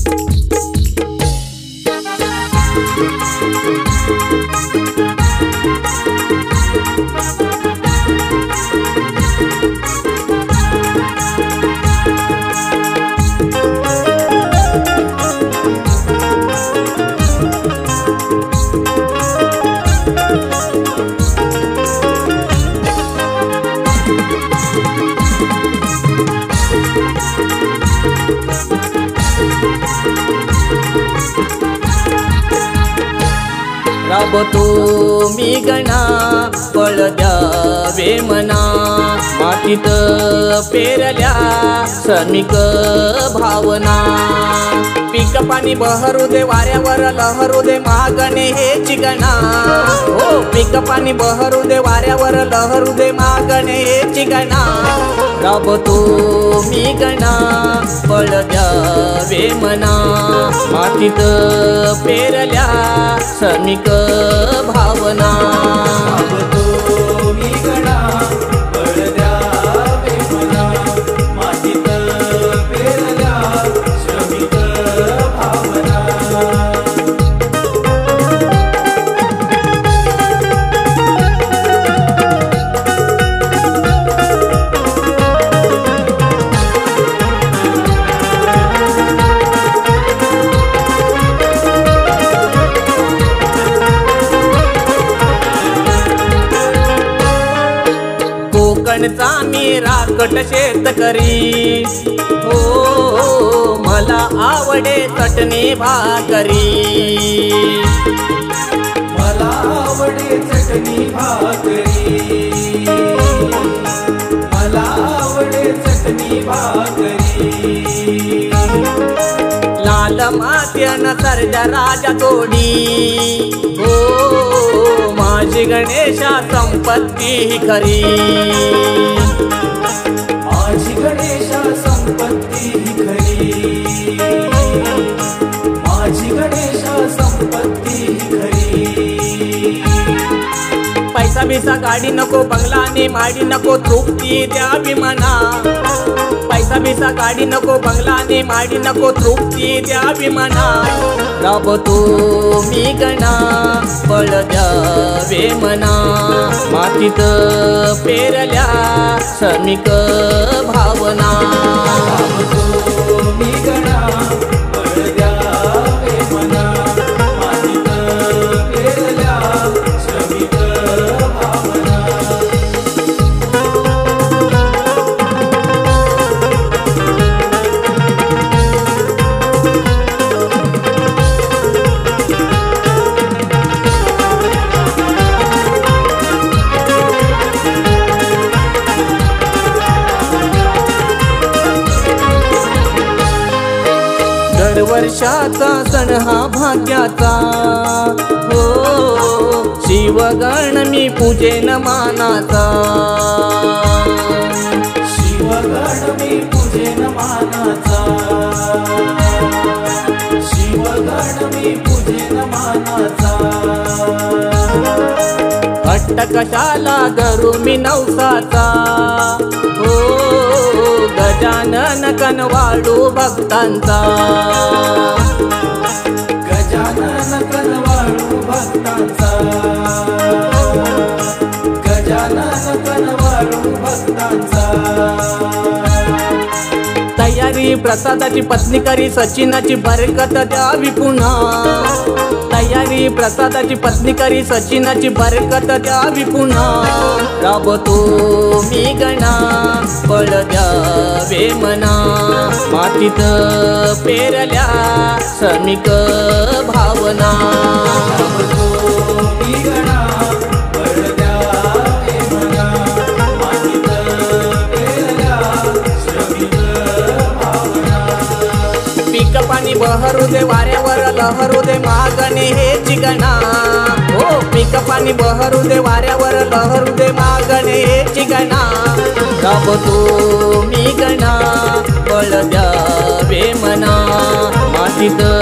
राबतो मी गणा फळ द्यावे मना मातीत पेरल्या श्रमिक भावना पीक पाणी बहरू दे वाऱ्यावर लहरू दे मागणे हेची गणा हो पीक पाणी बहरू दे वाऱ्यावर लहरू दे मागणे हेची गणा राबतो मी गणा फळ द्यावे मना मातीत पेरल्या श्रमिक भावना मी गणा फळ द्यावे मना मातीत पेरल्या श्रमिक भावना कोकणचा मी राकट शेतकरी हो मला आवडे चटणी भाकरी मला आवडे चटणी भाकरी मला आवडे चटणी भाकरी लाल मात्यन सर्जा राजा तोडी हो माझी गणेशा संपत्ती खरी माझी गणेशा संपत्ती खरी माझी गणेशा संपत्ती खरी पैसा बिसा गाडी नको बंगला आणि माडी नको तृप्ती द्यावी मना पैसा बिसा गाडी नको बंगला आणि माडी नको तृप्ती द्यावी मना राबतो मी गणा फळ द्यावे मना मातीत पेरल्या श्रमिक भावना मी गणा फळ द्यावे मना मातीत पेरल्या श्रमिक भावना वर्षाचा सण हा भाग्याचा हो शिवगण मी पूजेन मानाचा शिवगण मी पूजेन मानाचा शिवगण मी पूजेन मानाचा हट्ट कशाला धरू मी नवसाचा हो गजानन कनवाळू भक्तांचा गजानन कनवाळू भक्तांचा गजानन कनवाळू भक्तांचा तयारी प्रसादाची पत्नी करी सचिनाची बरकत द्यावी पुन्हा तयारी प्रसादाची पत्नी करी सचिनाची बरकत द्यावी पुन्हा राबतो मी गणा फळ द्यावे मना मातीत पेरल्या श्रमिक भावना मी गणा फळ द्यावे मना मातीत पेरल्या श्रमिक भावना पीक पाणी बहरू दे वाऱ्यावर लहरू दे मागणे हेची गणा हो पीक पाणी बहरू दे वाऱ्यावर लहरू दे मागणे हेची गणा राबतो मी गणा फळ द्यावे मना मातीत